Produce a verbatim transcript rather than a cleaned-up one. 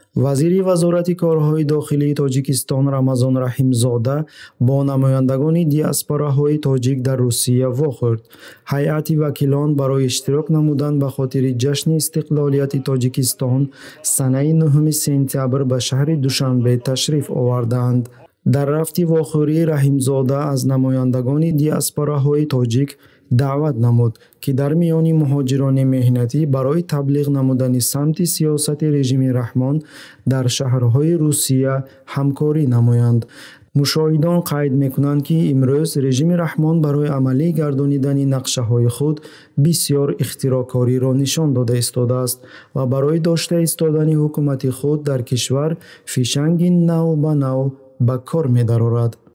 вазири вазорати корҳои дохилии Тоҷикистон Рамазон Раҳимзода бо намояндагони диаспораҳои тоҷик дар Русия вохӯрд. Ҳайати вакилон барои иштирок намудан ба хотири ҷашни истиқлолияти Тоҷикистон санаи нӯҳуми сентябр ба шаҳри Душанбе ташриф оварданд. дар рафти вохӯрӣ Раҳимзода аз намояндагони диаспораҳои тоҷик даъват намуд, ки дар миёни муҳоҷирони меҳнатӣ барои таблиғ намудани самти сиёсати режими Раҳмон дар шаҳрҳои Русия ҳамкорӣ намоянд. мушоҳидон қайд мекунанд, ки имрӯз режими Раҳмон барои амалӣ гардонидани нақшаҳои худ бисёр ихтирокориро нишон дода истодааст ва барои дошта истодани ҳукумати худ дар кишвар фишанги нав ба нав ба кор медарорад.